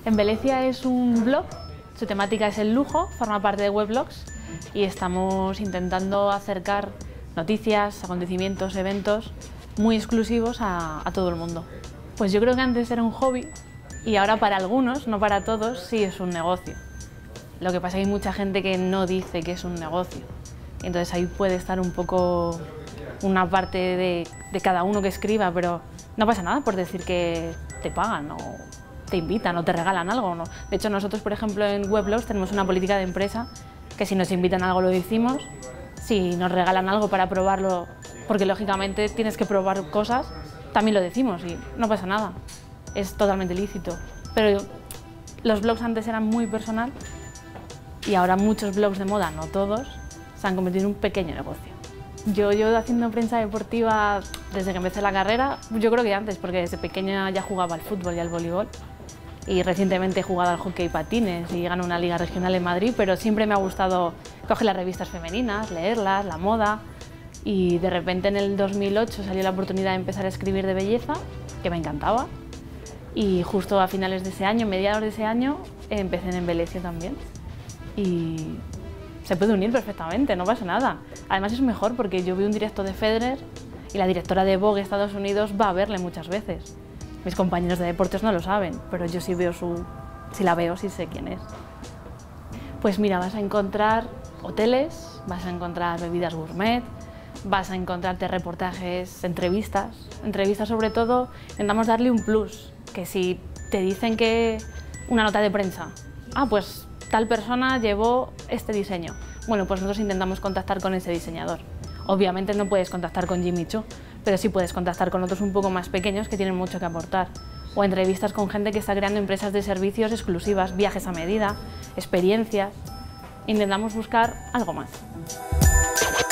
Embelecia es un blog, su temática es el lujo, forma parte de Weblogs y estamos intentando acercar noticias, acontecimientos, eventos muy exclusivos a todo el mundo. Pues yo creo que antes era un hobby y ahora para algunos, no para todos, sí es un negocio. Lo que pasa es que hay mucha gente que no dice que es un negocio. Entonces ahí puede estar un poco una parte de cada uno que escriba, pero no pasa nada por decir que te pagan o te invitan o te regalan algo, ¿no? De hecho, nosotros, por ejemplo, en Weblogs tenemos una política de empresa que si nos invitan a algo lo decimos, si nos regalan algo para probarlo, porque lógicamente tienes que probar cosas, también lo decimos y no pasa nada, es totalmente lícito. Pero los blogs antes eran muy personal y ahora muchos blogs de moda, no todos, se han convertido en un pequeño negocio. Yo llevo haciendo prensa deportiva desde que empecé la carrera, yo creo que antes, porque desde pequeña ya jugaba al fútbol y al voleibol y recientemente he jugado al hockey y patines y gané una liga regional en Madrid, pero siempre me ha gustado coger las revistas femeninas, leerlas, la moda y de repente en el 2008 salió la oportunidad de empezar a escribir de belleza, que me encantaba, y justo a finales de ese año, mediados de ese año, empecé en Embelecia también y se puede unir perfectamente, no pasa nada. Además es mejor porque yo vi un directo de Federer y la directora de Vogue Estados Unidos va a verle muchas veces. Mis compañeros de deportes no lo saben, pero yo sí veo si la veo, sí sé quién es. Pues mira, vas a encontrar hoteles, vas a encontrar bebidas gourmet, vas a encontrarte reportajes, entrevistas sobre todo, intentamos darle un plus, que si te dicen que una nota de prensa, pues tal persona llevó este diseño. Bueno, pues nosotros intentamos contactar con ese diseñador. Obviamente no puedes contactar con Jimmy Choo, pero sí puedes contactar con otros un poco más pequeños que tienen mucho que aportar. O entrevistas con gente que está creando empresas de servicios exclusivas, viajes a medida, experiencias. Intentamos buscar algo más.